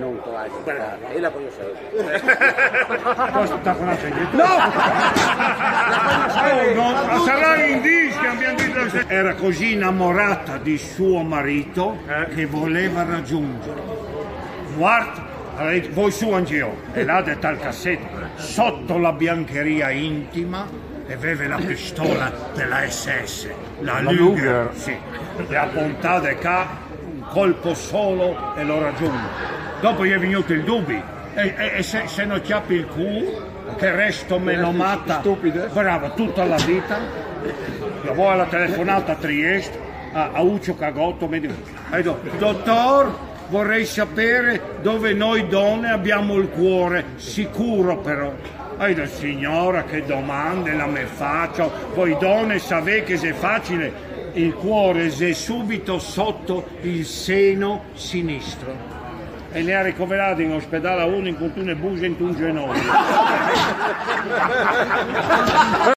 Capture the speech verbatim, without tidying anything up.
venuto a giocare, e la voglio sapere. Sta con la segreta? No! No, sarà in dischi, abbiamo detto. Era così innamorata di suo marito che voleva raggiungere. Guarda, voi su Angio, e là del tal cassetto, sotto la biancheria intima, e aveva la pistola della S S, la, la Luger, Luger, sì, e a puntare qua, un colpo solo e lo raggiunge. Dopo gli è venuto il dubbio, e, e, e se, se non chiappi il culo, che resto menomata, brava, tutta la vita. Io voglio la telefonata a Trieste, a, a Uccio Cagotto, mi dico, dottor, vorrei sapere dove noi donne abbiamo il cuore, sicuro però. E da signora, che domande la me faccio, voi donne sapete che se facile, il cuore è subito sotto il seno sinistro. E ne ha ricoverato in ospedale uno in cui tu ne busi in un gennaio.